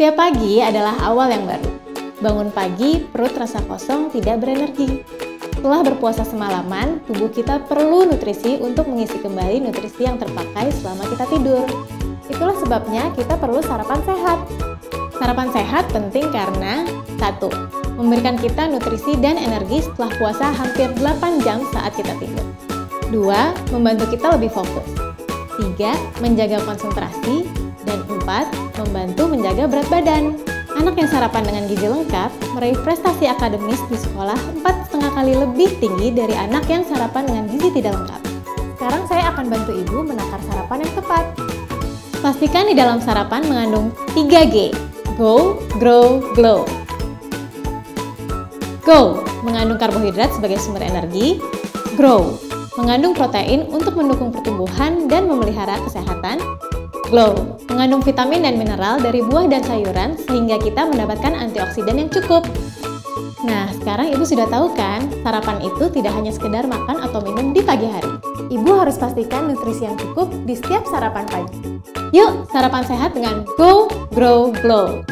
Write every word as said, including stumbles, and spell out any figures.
Setiap pagi adalah awal yang baru. Bangun pagi, perut terasa kosong, tidak berenergi. Setelah berpuasa semalaman, tubuh kita perlu nutrisi untuk mengisi kembali nutrisi yang terpakai selama kita tidur. Itulah sebabnya kita perlu sarapan sehat. Sarapan sehat penting karena satu. Memberikan kita nutrisi dan energi setelah puasa hampir delapan jam saat kita tidur. Dua. Membantu kita lebih fokus. Tiga. Menjaga konsentrasi. Dan empat. Membantu menjaga berat badan. Anak yang sarapan dengan gizi lengkap meraih prestasi akademis di sekolah empat koma lima kali lebih tinggi dari anak yang sarapan dengan gizi tidak lengkap. Sekarang saya akan bantu ibu menakar sarapan yang tepat. Pastikan di dalam sarapan mengandung tiga G. Go, Grow, Glow. Go, mengandung karbohidrat sebagai sumber energi. Grow, mengandung protein untuk mendukung pertumbuhan dan memelihara kesehatan. Glow, mengandung vitamin dan mineral dari buah dan sayuran sehingga kita mendapatkan antioksidan yang cukup. Nah, sekarang ibu sudah tahu kan, sarapan itu tidak hanya sekedar makan atau minum di pagi hari. Ibu harus pastikan nutrisi yang cukup di setiap sarapan pagi. Yuk, sarapan sehat dengan Go, Grow, Glow.